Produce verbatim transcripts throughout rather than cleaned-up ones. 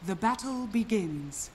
The battle begins.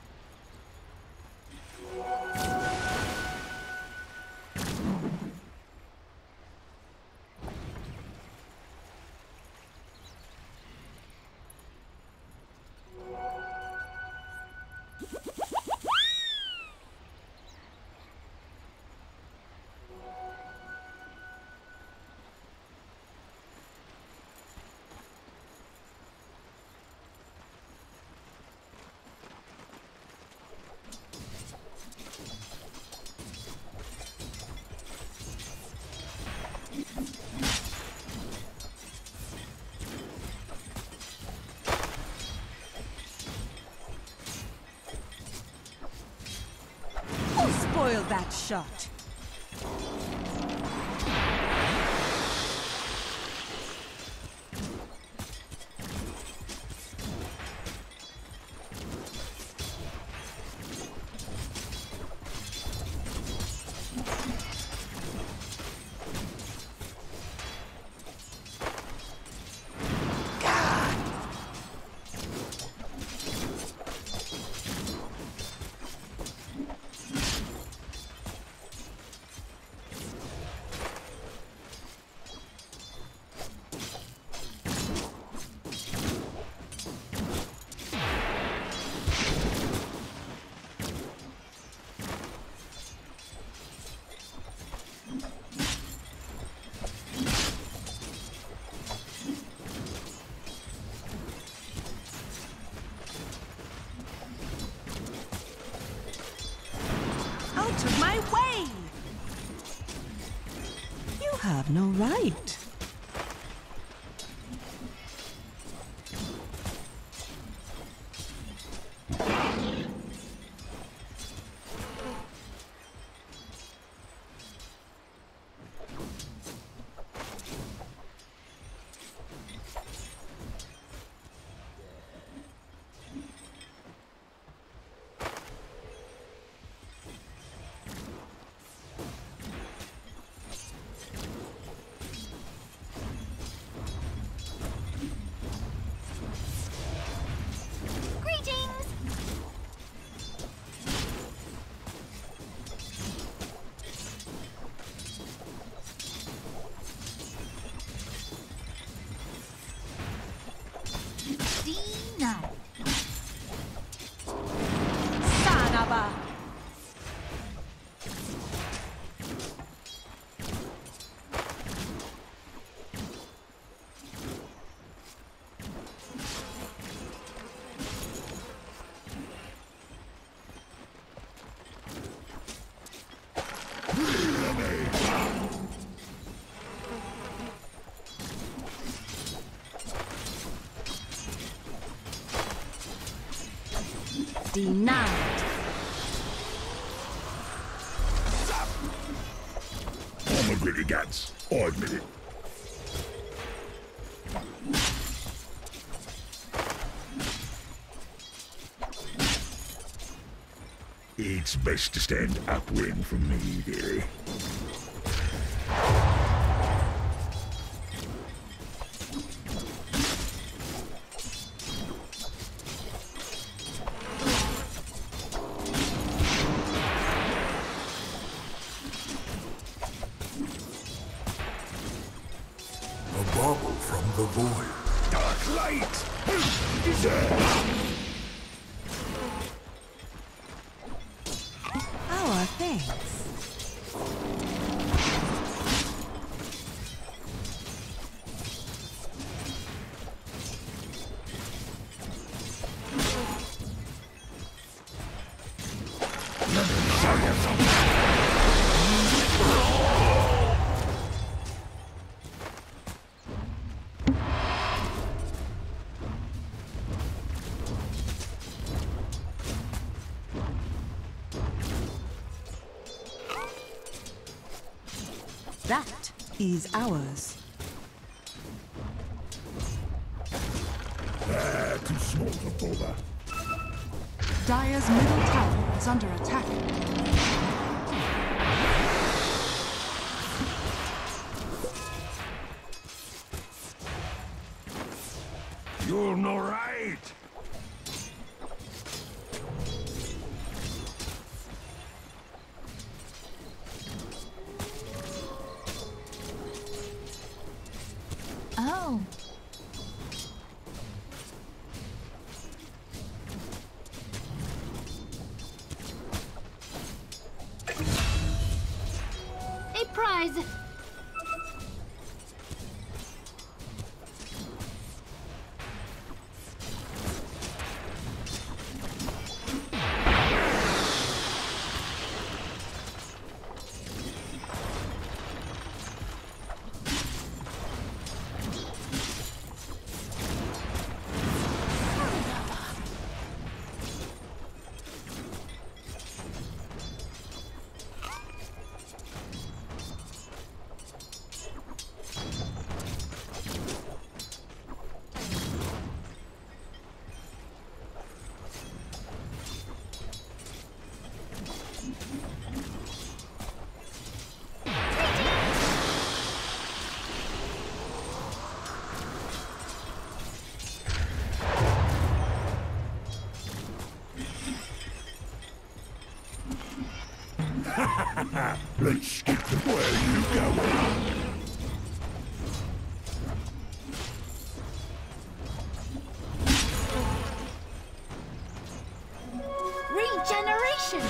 Spoil that shot. Out of my way! You have no right. Denied. I'm a gritty gats. I admit it. It's best to stand upwind from me, dearie. Bubble from the void. Dark light! Who is there? How are things? That is ours. Ah, too small to bother. Dire's middle tower is under attack. You're no right. surprise! Let's skip to where you going. Regeneration!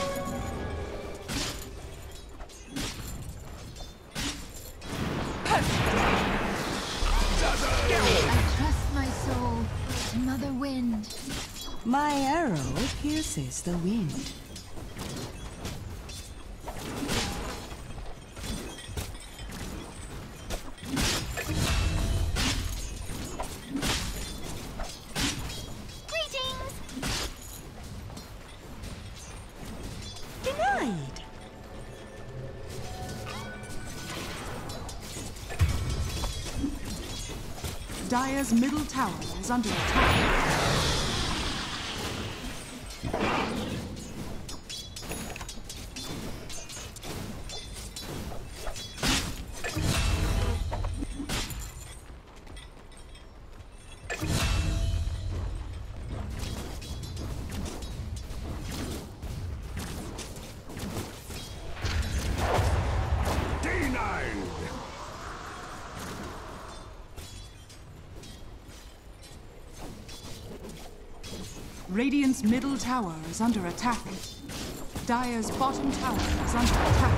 I trust my soul, Mother Wind. My arrow pierces the wind. Denied. Dire's middle tower is under attack. Radiant's middle tower is under attack. Dire's bottom tower is under attack.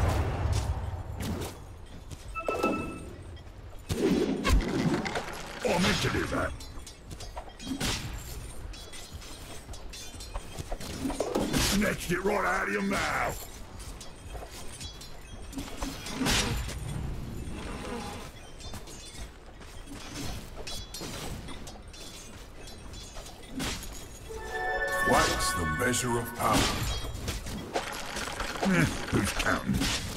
I meant to do that. Snatched it right out of your mouth. Twice the measure of power. Eh, who's counting?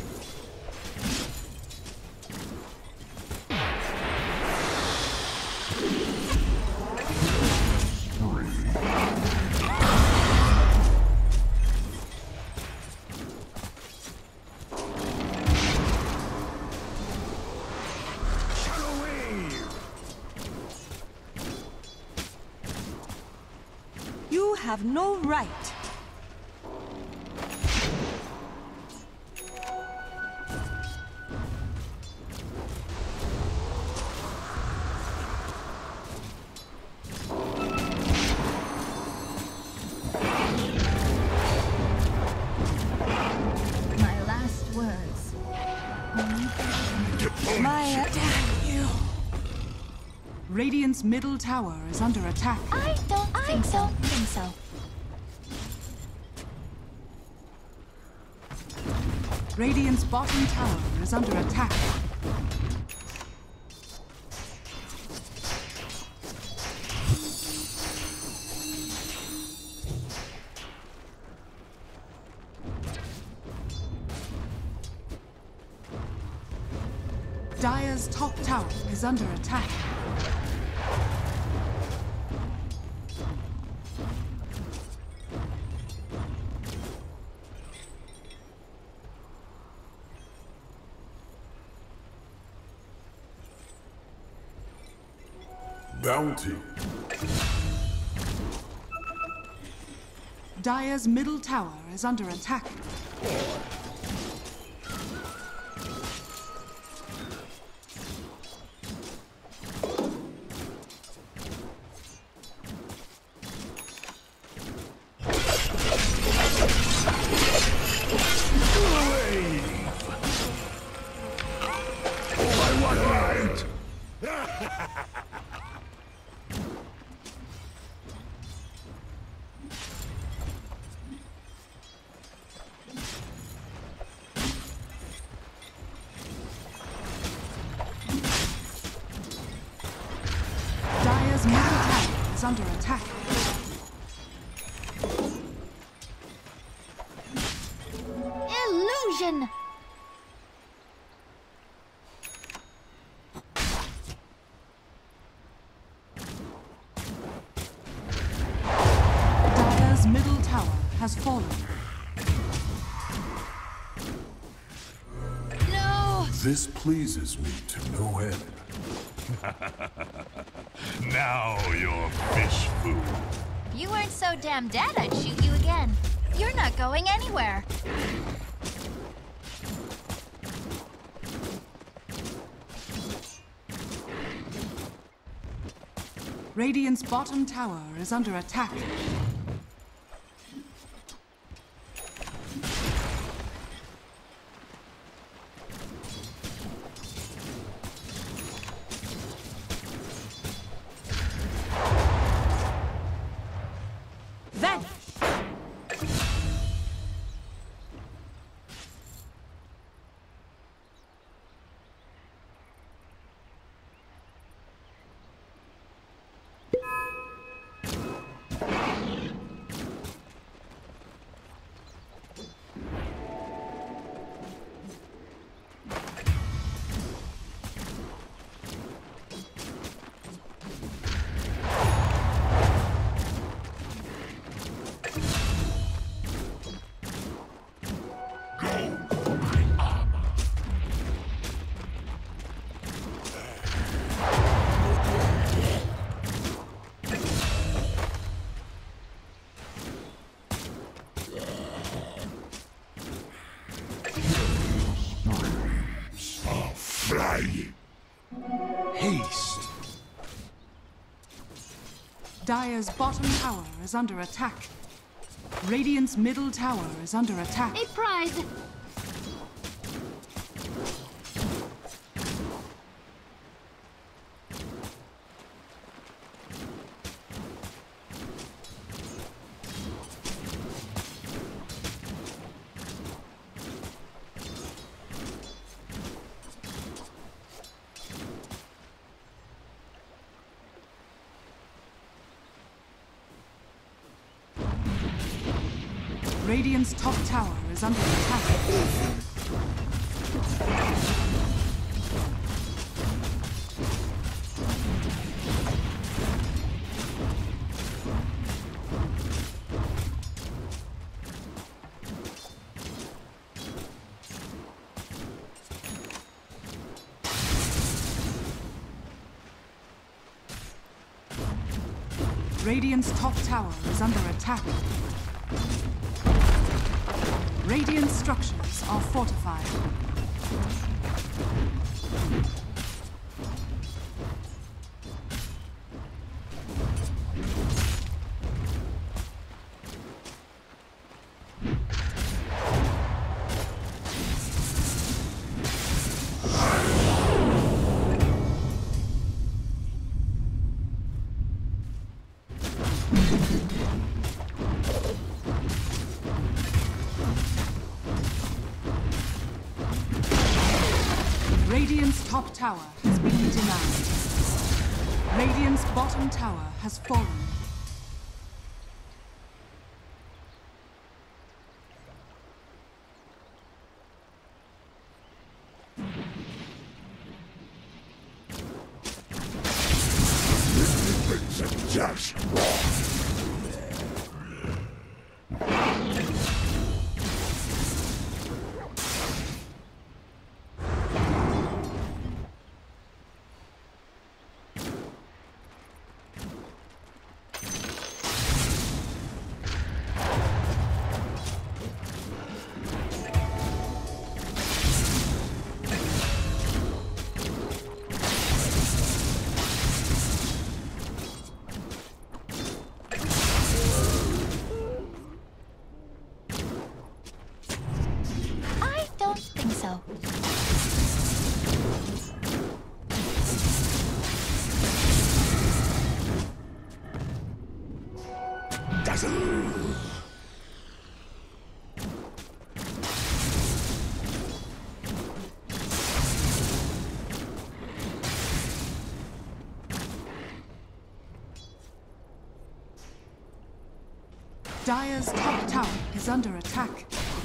You have no right. My last words. My damn you. Radiant's middle tower is under attack. I don't I think so. don't think so. Radiant's bottom tower is under attack. Dire's top tower is under attack. Bounty. Dire's middle tower is under attack. under attack. Illusion! Dire's middle tower has fallen. No! This pleases me to no end. Now you're fish food. If you weren't so damn dead, I'd shoot you again. You're not going anywhere. Radiant's bottom tower is under attack. Vanish! Fly. Haste. Dire's bottom tower is under attack. Radiant's middle tower is under attack. A prize! Radiant's top tower is under attack. Radiant's top tower is under attack. Radiant structures are fortified. Radiant's top tower has been denied. Radiant's bottom tower has fallen. It's just wrong. I don't think so. Dazzle. Dire's top tower is under attack.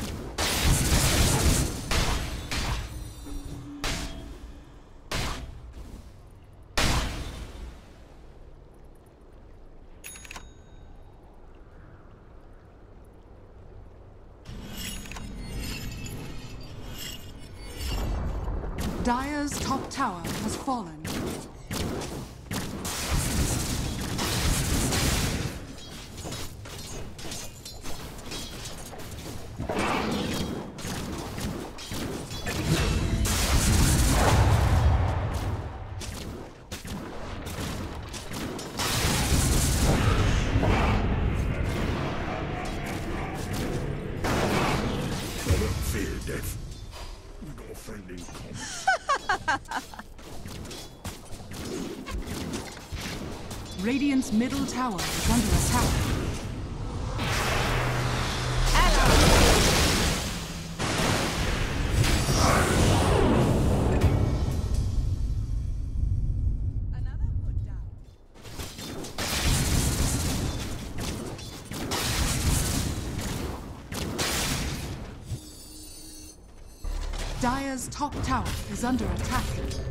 Dire's top tower has fallen. Radiant's middle tower is under attack. Another put down. Dire's top tower is under attack.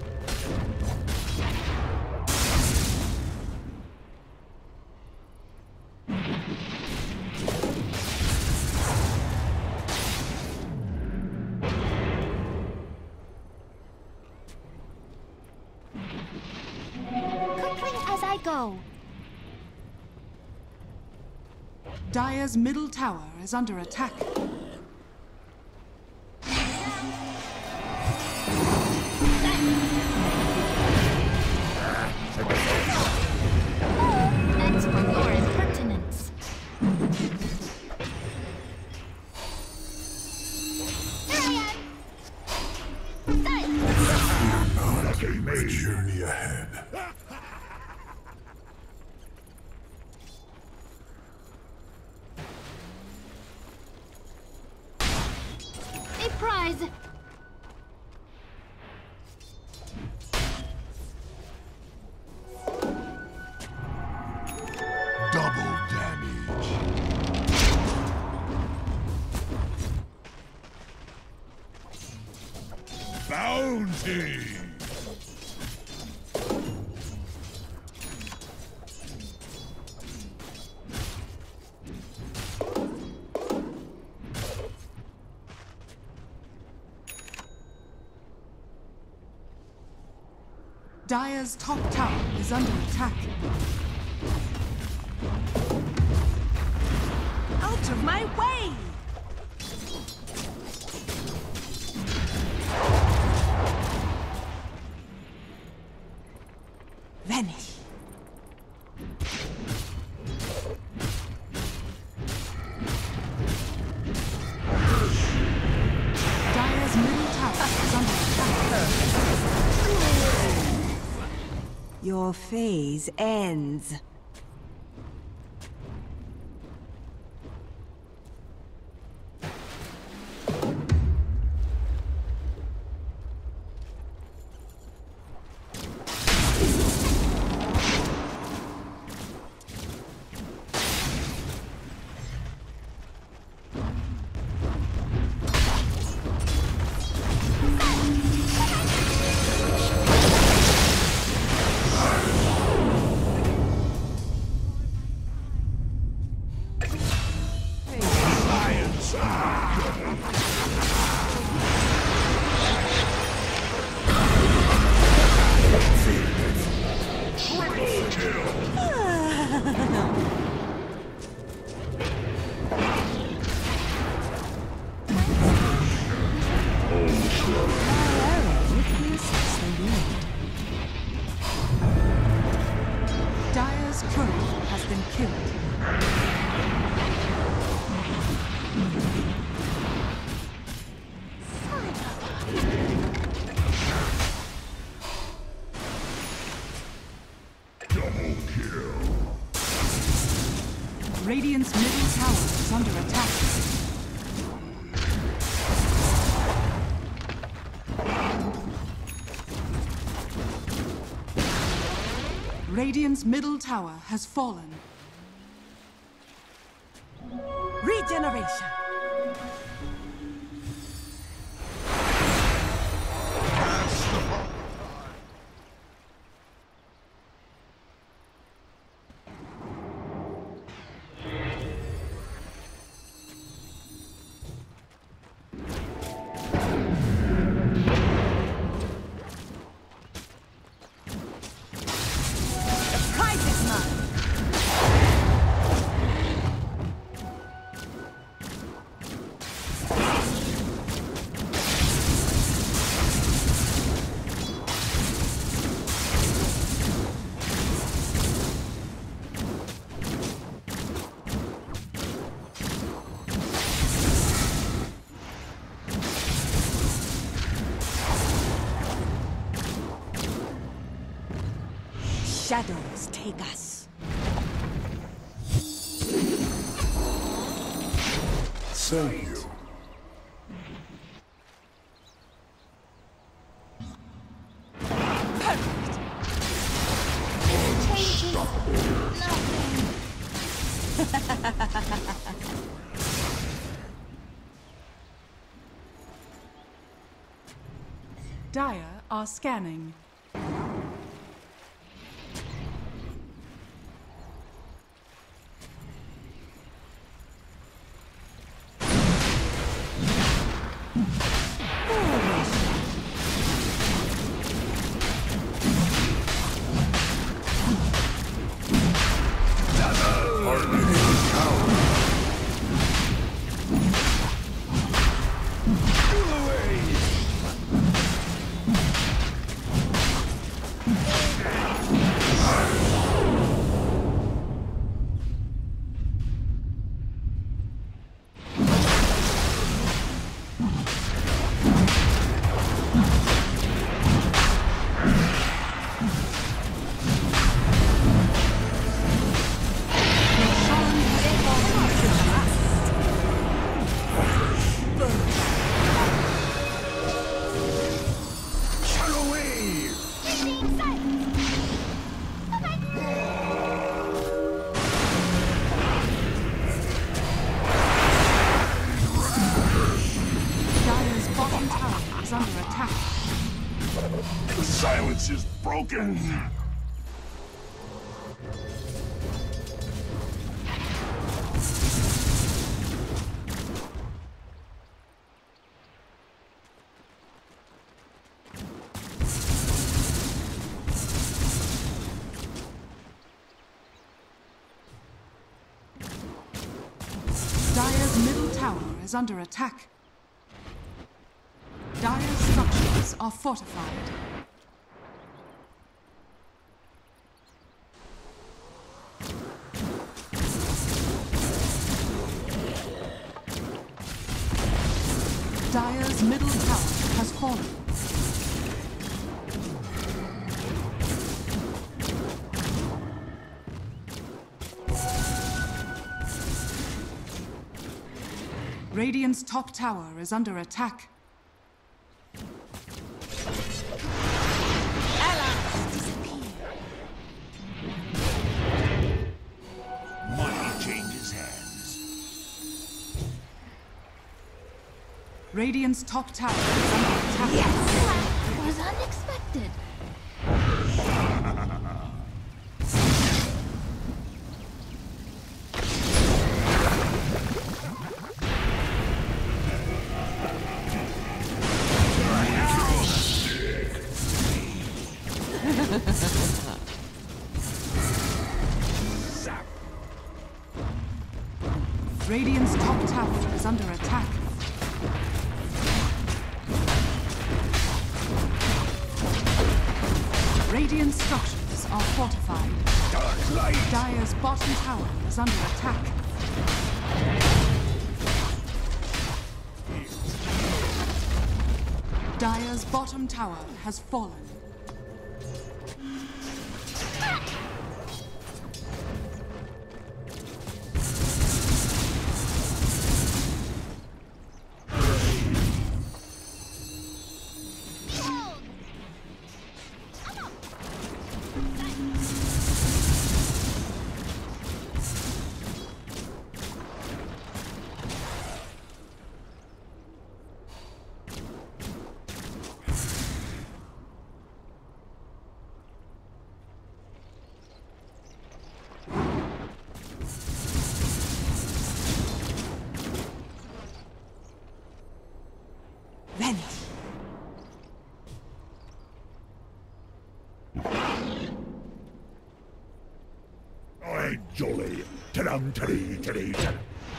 Go. Dire's middle tower is under attack. Thanks for your impertinence. Here I am. Done. Fear not the journey ahead. Prize. Double damage. Bounty! Dire's top tower is under attack. Out of my way! Vanish. Dire's middle tower is under attack. Your phase ends. Dire's turret has been killed. Double kill. Radiant's middle tower is under attack. Radiant's middle tower has fallen. Abomination. Shadows take us. Thank you. Dire are scanning. Silence is broken. Dire's middle tower is under attack. Dire's structures are fortified. Dire's middle tower has fallen. Radiant's top tower is under attack. Allies disappear. Money changes hands. Radiant's top tower is under attack. That was unexpected. Radiant's top tower is under attack. Radiant structures are fortified. Dark light. Dire's bottom tower is under attack. Dire's bottom tower has fallen. Jolly. Ta-dum, ta-dee, ta-dee, ta-dum.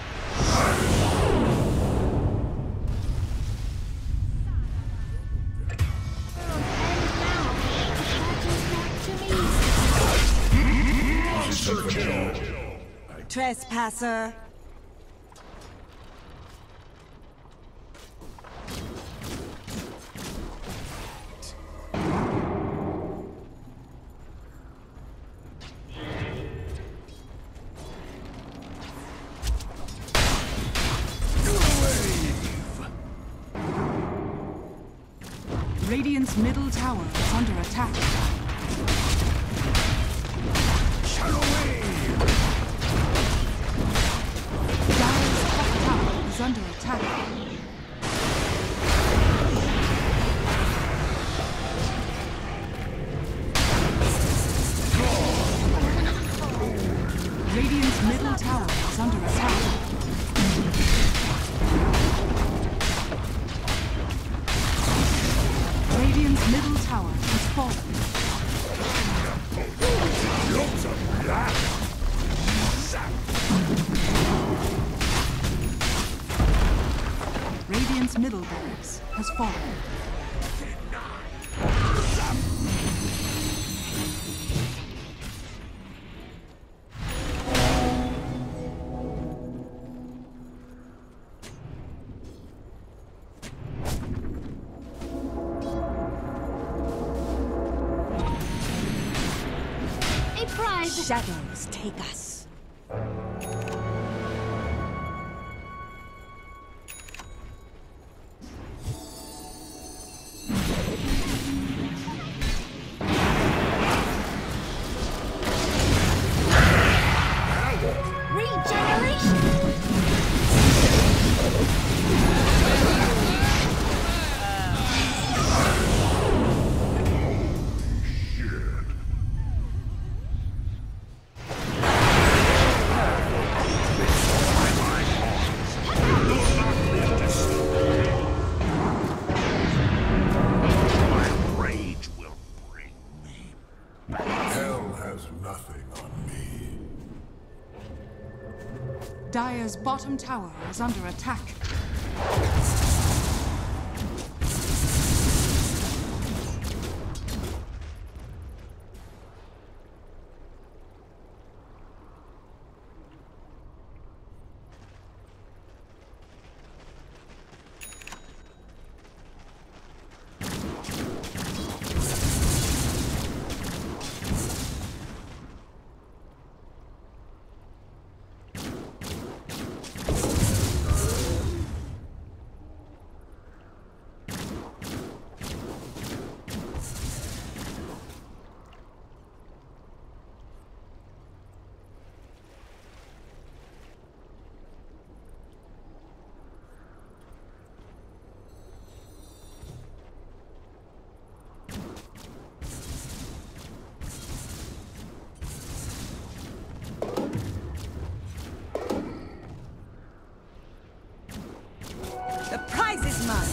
Trespasser. Radiant's middle tower is under attack. Shadow wave! Dire's top tower is under attack. Radiant's middle tower is under attack. Radiant's middle tower has fallen. Lots of black! Radiant's middle barracks has fallen. A prize. Shadows take us. Dire's bottom tower is under attack. The prize is mine.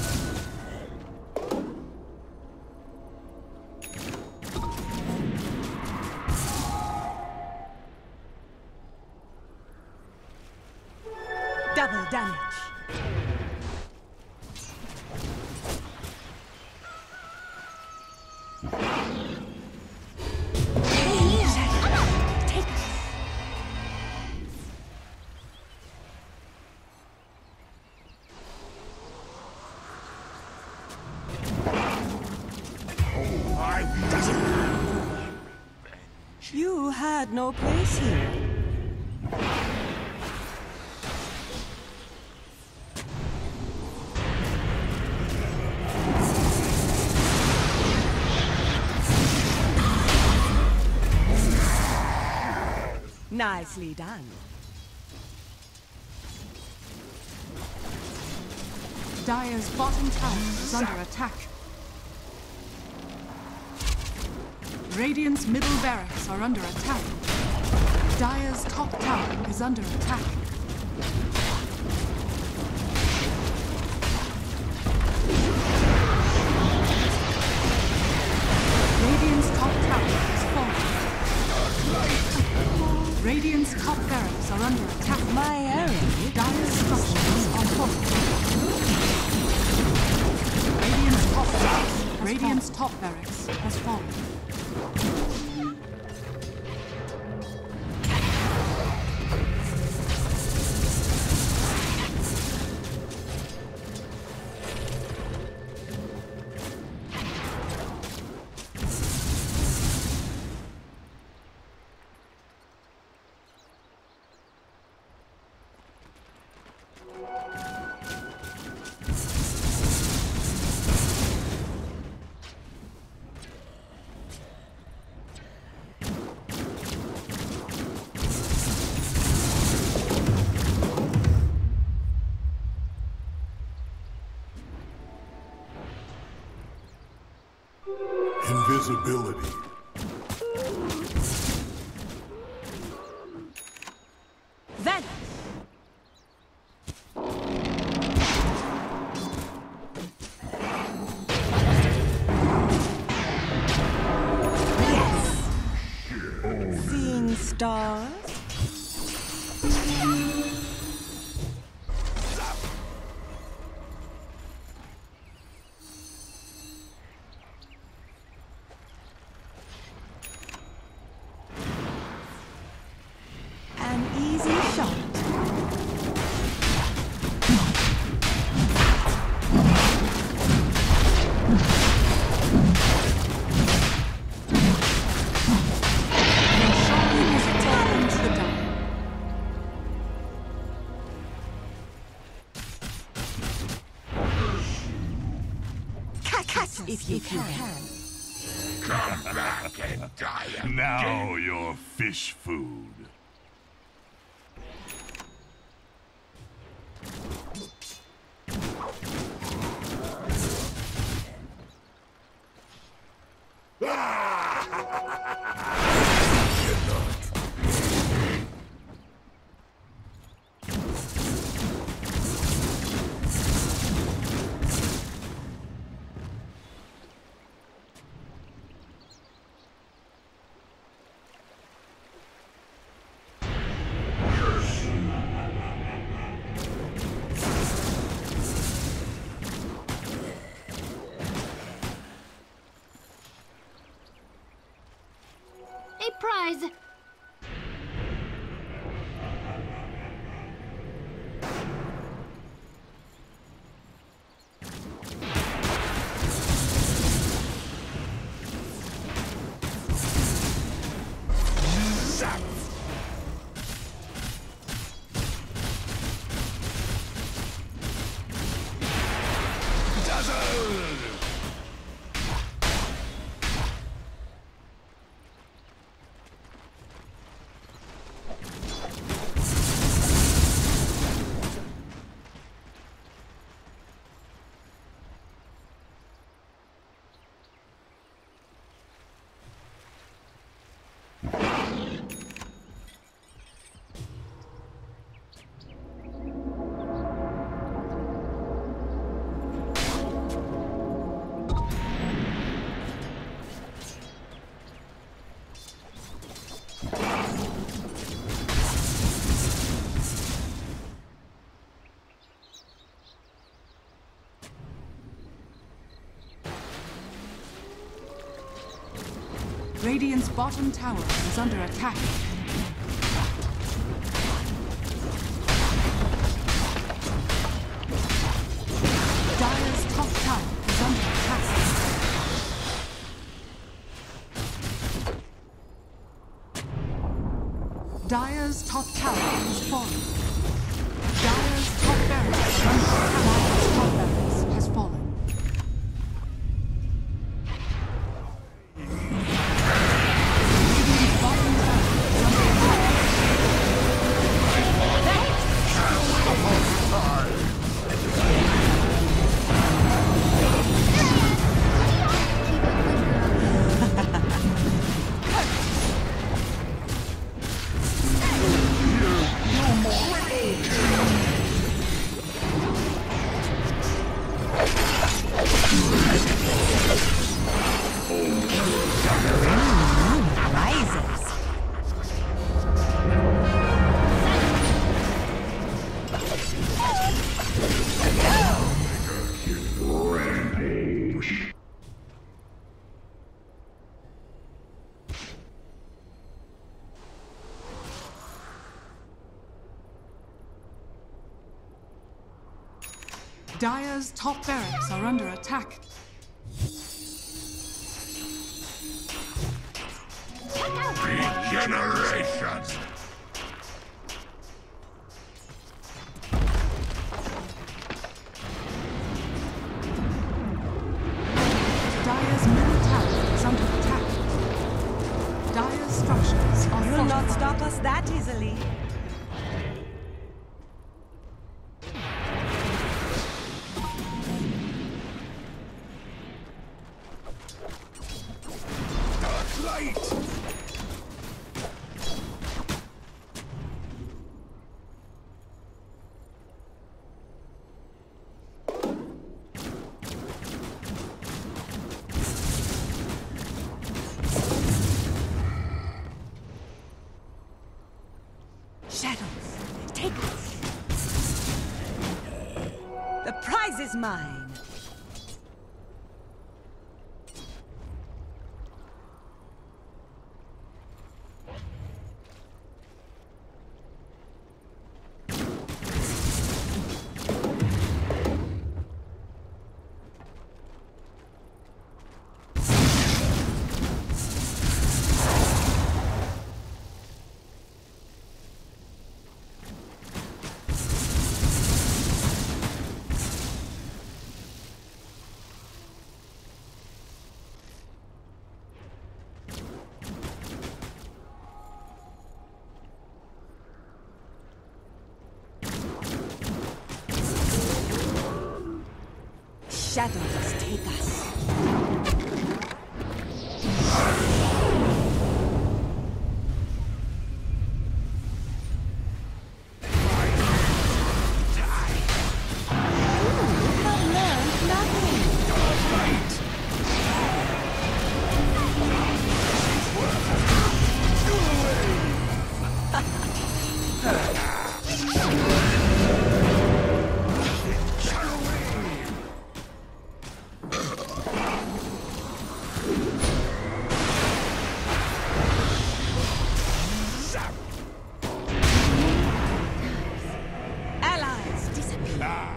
Double damage. You had no place here. Nicely done. Dire's bottom tower is under attack. Radiant's middle barracks are under attack. Dire's top tower is under attack. Radiant's top tower is falling. Radiant Radiant's top barracks are under attack. My arrow Dire's structures are fortified. Radiant's top barracks. Radiant's top barracks has fallen. Invisibility. Vanish! seeing stars. An easy shot. If you can. Come back and die again. Now you're fish food. A prize. Radiant's bottom tower is under attack. Dire's top tower is under attack. Dire's top tower has fallen. Dire's top barracks is under attack. Dire's top barracks has fallen. Dire's top barracks are under attack. Regeneration! Dire's middle tower is under attack. Dire's structures are You'll not fortified. stop us that easily. Dark light! Shadows, take us. The prize is mine. Shadows, take us. Allies disappear.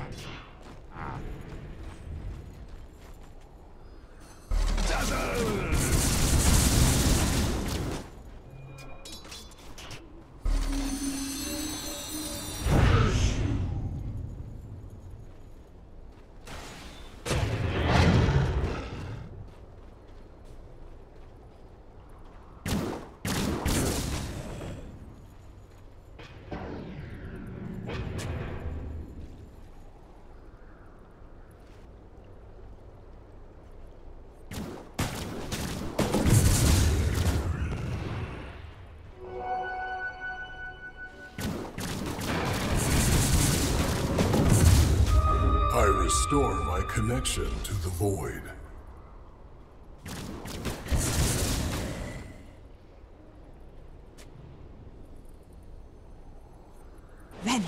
I restore my connection to the void. Vanish.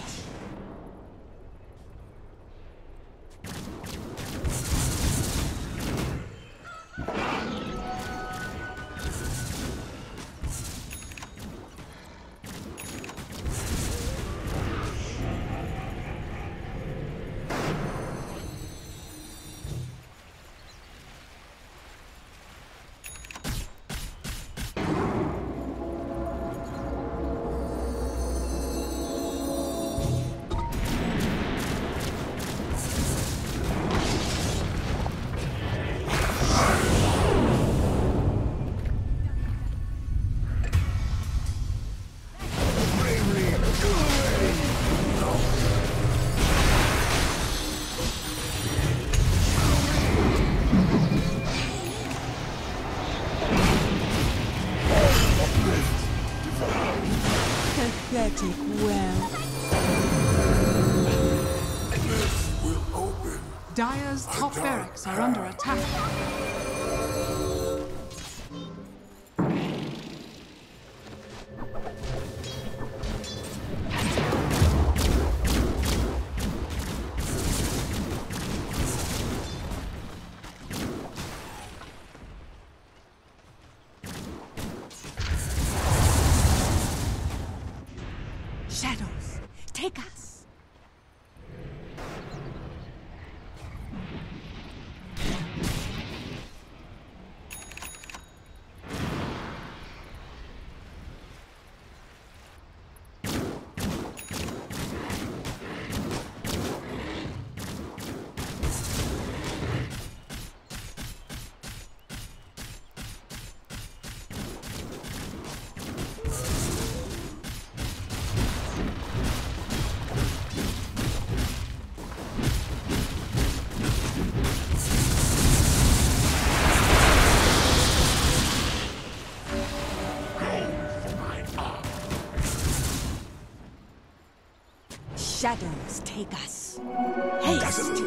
Pathetic well. This will open. Dire's top barracks are under attack. Shadows, take us. Shadows take us. Haste!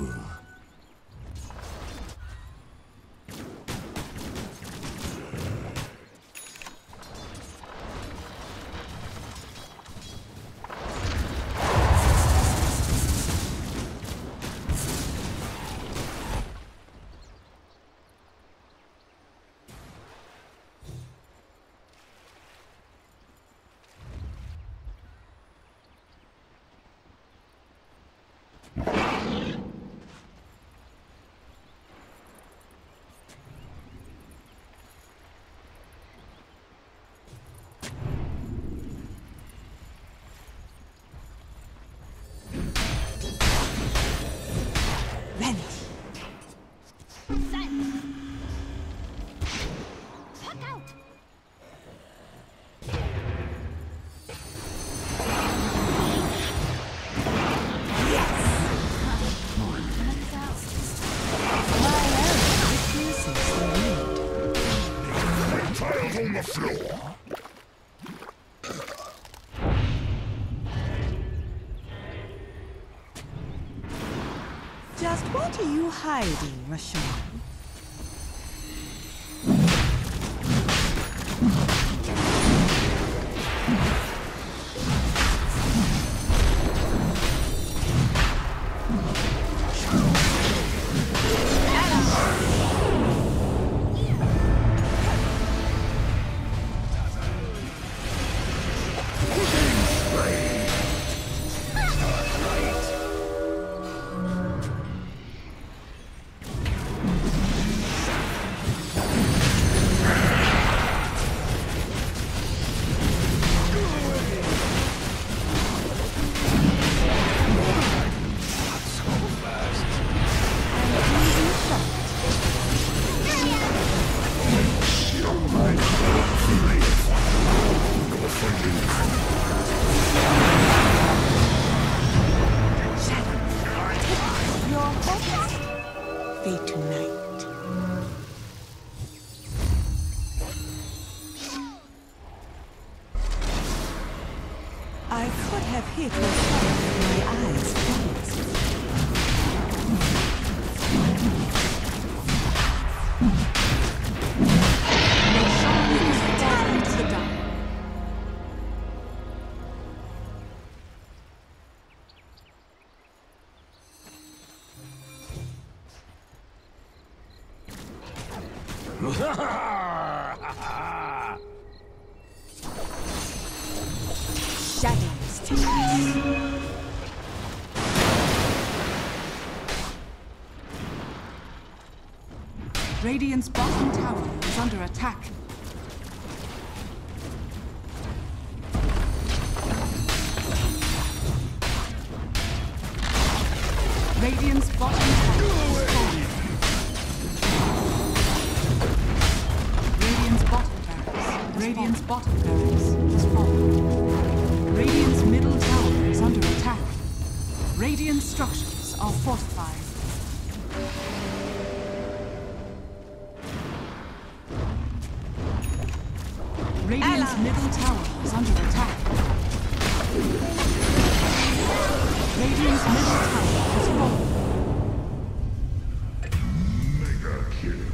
Just what are you hiding, Rashawn? I could have hit your shot with my eyes closed. The shot is down to the dark. Shadows take us. Radiant's bottom tower is under attack. Radiant's bottom tower is falling. Radiant's bottom barracks. Radiant's bottom barracks is falling. Radiant's middle tower is under attack. Radiant structures are fortified. Radiant's middle tower is under attack. Radiant's middle tower is falling. Mega kill.